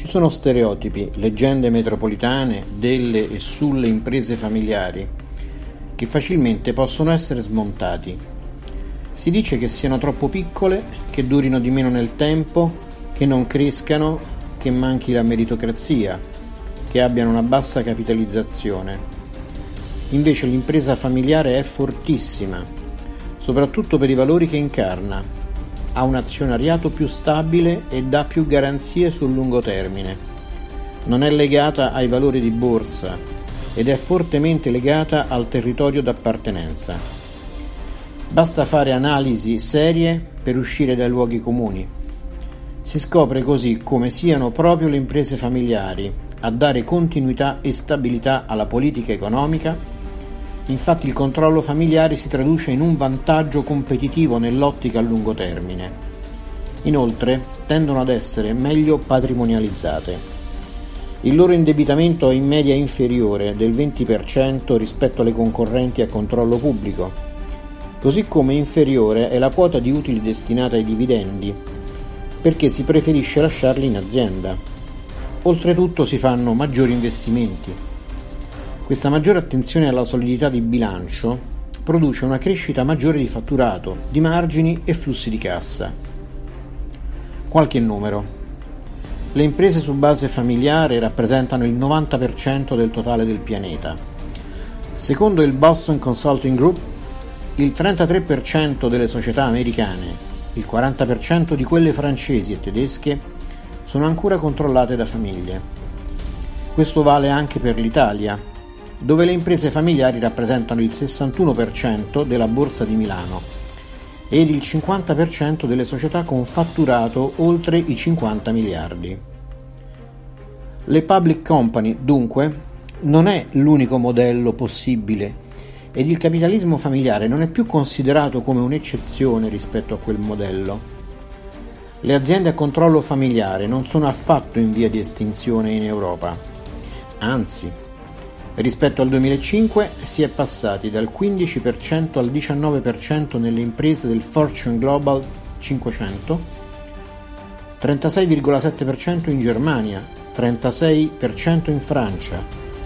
Ci sono stereotipi, leggende metropolitane delle e sulle imprese familiari che facilmente possono essere smontati. Si dice che siano troppo piccole, che durino di meno nel tempo, che non crescano, che manchi la meritocrazia, che abbiano una bassa capitalizzazione. Invece l'impresa familiare è fortissima, soprattutto per i valori che incarna. Ha un azionariato più stabile e dà più garanzie sul lungo termine. Non è legata ai valori di borsa ed è fortemente legata al territorio d'appartenenza. Basta fare analisi serie per uscire dai luoghi comuni. Si scopre così come siano proprio le imprese familiari a dare continuità e stabilità alla politica economica. Infatti il controllo familiare si traduce in un vantaggio competitivo nell'ottica a lungo termine. Inoltre tendono ad essere meglio patrimonializzate. Il loro indebitamento è in media inferiore del 20% rispetto alle concorrenti a controllo pubblico, così come inferiore è la quota di utili destinata ai dividendi, perché si preferisce lasciarli in azienda. Oltretutto si fanno maggiori investimenti. Questa maggiore attenzione alla solidità di bilancio produce una crescita maggiore di fatturato, di margini e flussi di cassa. Qualche numero. Le imprese su base familiare rappresentano il 90% del totale del pianeta. Secondo il Boston Consulting Group, il 33% delle società americane, il 40% di quelle francesi e tedesche sono ancora controllate da famiglie. Questo vale anche per l'Italia, dove le imprese familiari rappresentano il 61% della borsa di Milano ed il 50% delle società con fatturato oltre i 50 miliardi. Le public company, dunque, non è l'unico modello possibile ed il capitalismo familiare non è più considerato come un'eccezione rispetto a quel modello. Le aziende a controllo familiare non sono affatto in via di estinzione in Europa, anzi, rispetto al 2005 si è passati dal 15% al 19% nelle imprese del Fortune Global 500, 36,7% in Germania, 36% in Francia,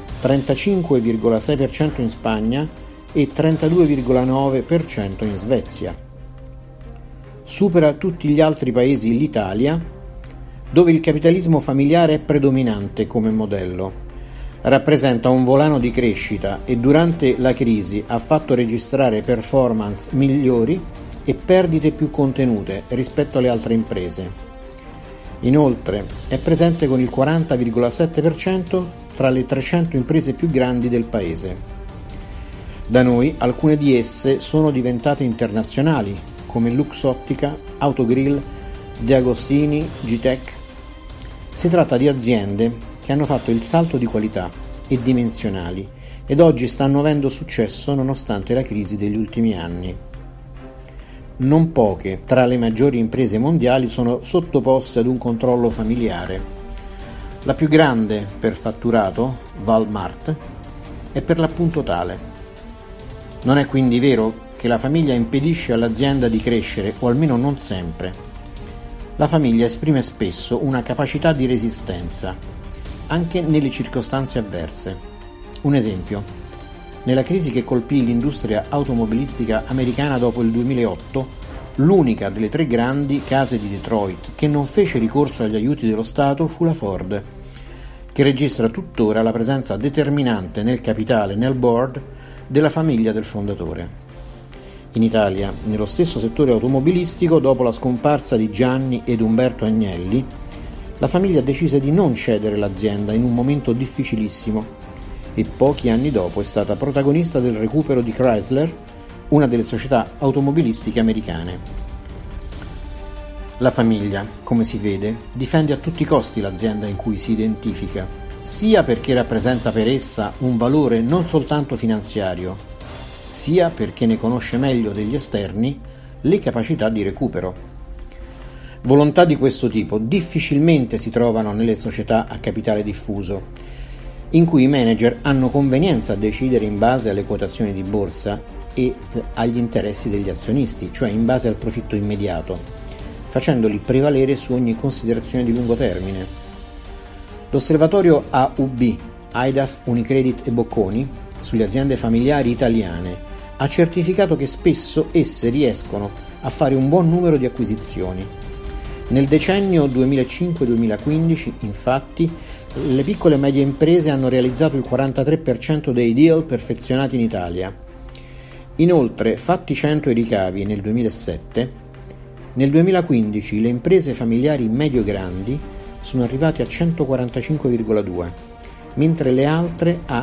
35,6% in Spagna e 32,9% in Svezia. Supera tutti gli altri paesi l'Italia, dove il capitalismo familiare è predominante come modello. Rappresenta un volano di crescita e durante la crisi ha fatto registrare performance migliori e perdite più contenute rispetto alle altre imprese. Inoltre è presente con il 40,7% tra le 300 imprese più grandi del paese. Da noi alcune di esse sono diventate internazionali, come Luxottica, Autogrill, De Agostini, Gitec. Si tratta di aziende che hanno fatto il salto di qualità e dimensionali ed oggi stanno avendo successo nonostante la crisi degli ultimi anni. Non poche tra le maggiori imprese mondiali sono sottoposte ad un controllo familiare. La più grande per fatturato, Walmart, è per l'appunto tale. Non è quindi vero che la famiglia impedisce all'azienda di crescere, o almeno non sempre. La famiglia esprime spesso una capacità di resistenza, anche nelle circostanze avverse. Un esempio: nella crisi che colpì l'industria automobilistica americana dopo il 2008, l'unica delle tre grandi case di Detroit che non fece ricorso agli aiuti dello Stato fu la Ford, che registra tuttora la presenza determinante nel capitale e nel board della famiglia del fondatore. In Italia, nello stesso settore automobilistico, dopo la scomparsa di Gianni ed Umberto Agnelli, la famiglia decise di non cedere l'azienda in un momento difficilissimo e pochi anni dopo è stata protagonista del recupero di Chrysler, una delle società automobilistiche americane. La famiglia, come si vede, difende a tutti i costi l'azienda in cui si identifica, sia perché rappresenta per essa un valore non soltanto finanziario, sia perché ne conosce meglio degli esterni le capacità di recupero. Volontà di questo tipo difficilmente si trovano nelle società a capitale diffuso, in cui i manager hanno convenienza a decidere in base alle quotazioni di borsa e agli interessi degli azionisti, cioè in base al profitto immediato, facendoli prevalere su ogni considerazione di lungo termine. L'osservatorio AUB, AIDAF, Unicredit e Bocconi, sulle aziende familiari italiane, ha certificato che spesso esse riescono a fare un buon numero di acquisizioni. Nel decennio 2005-2015, infatti, le piccole e medie imprese hanno realizzato il 43% dei deal perfezionati in Italia. Inoltre, fatti 100 i ricavi nel 2007, nel 2015 le imprese familiari medio-grandi sono arrivate a 145,2, mentre le altre a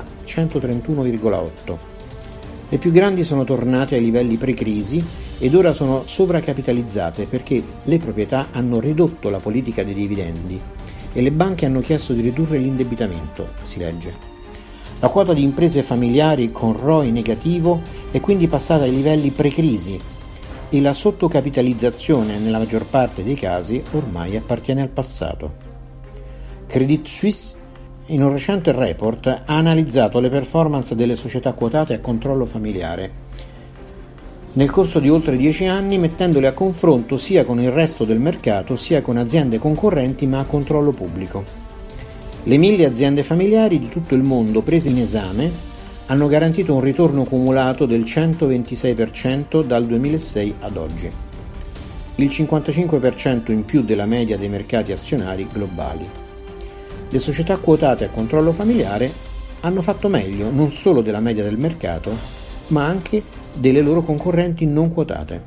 131,8. Le più grandi sono tornate ai livelli pre-crisi ed ora sono sovracapitalizzate perché le proprietà hanno ridotto la politica dei dividendi e le banche hanno chiesto di ridurre l'indebitamento, si legge. La quota di imprese familiari con ROI negativo è quindi passata ai livelli pre-crisi e la sottocapitalizzazione nella maggior parte dei casi ormai appartiene al passato. Credit Suisse, in un recente report, ha analizzato le performance delle società quotate a controllo familiare nel corso di oltre 10 anni, mettendole a confronto sia con il resto del mercato sia con aziende concorrenti ma a controllo pubblico. Le 1000 aziende familiari di tutto il mondo prese in esame hanno garantito un ritorno cumulato del 126% dal 2006 ad oggi, il 55% in più della media dei mercati azionari globali. Le società quotate a controllo familiare hanno fatto meglio non solo della media del mercato, ma anche delle loro concorrenti non quotate.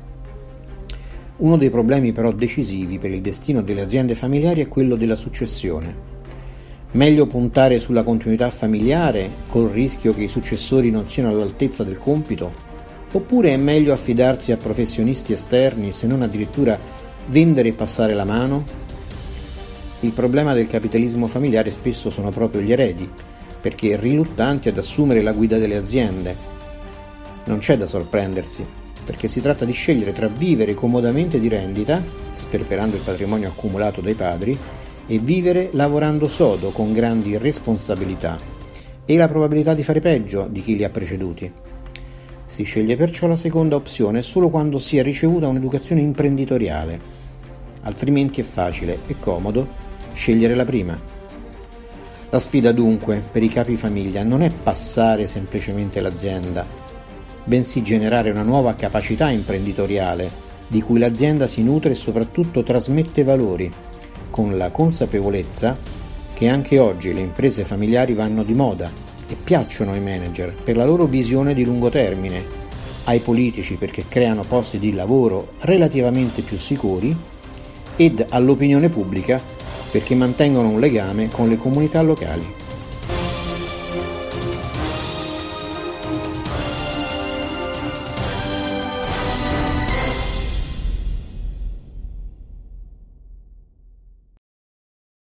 Uno dei problemi però decisivi per il destino delle aziende familiari è quello della successione. Meglio puntare sulla continuità familiare col rischio che i successori non siano all'altezza del compito? Oppure è meglio affidarsi a professionisti esterni, se non addirittura vendere e passare la mano? Il problema del capitalismo familiare spesso sono proprio gli eredi, perché riluttanti ad assumere la guida delle aziende. Non c'è da sorprendersi, perché si tratta di scegliere tra vivere comodamente di rendita, sperperando il patrimonio accumulato dai padri, e vivere lavorando sodo con grandi responsabilità e la probabilità di fare peggio di chi li ha preceduti. Si sceglie perciò la seconda opzione solo quando si è ricevuta un'educazione imprenditoriale, altrimenti è facile e comodo scegliere la prima. La sfida dunque per i capi famiglia non è passare semplicemente l'azienda, bensì generare una nuova capacità imprenditoriale di cui l'azienda si nutre e soprattutto trasmette valori, con la consapevolezza che anche oggi le imprese familiari vanno di moda e piacciono ai manager per la loro visione di lungo termine, ai politici perché creano posti di lavoro relativamente più sicuri ed all'opinione pubblica perché mantengono un legame con le comunità locali.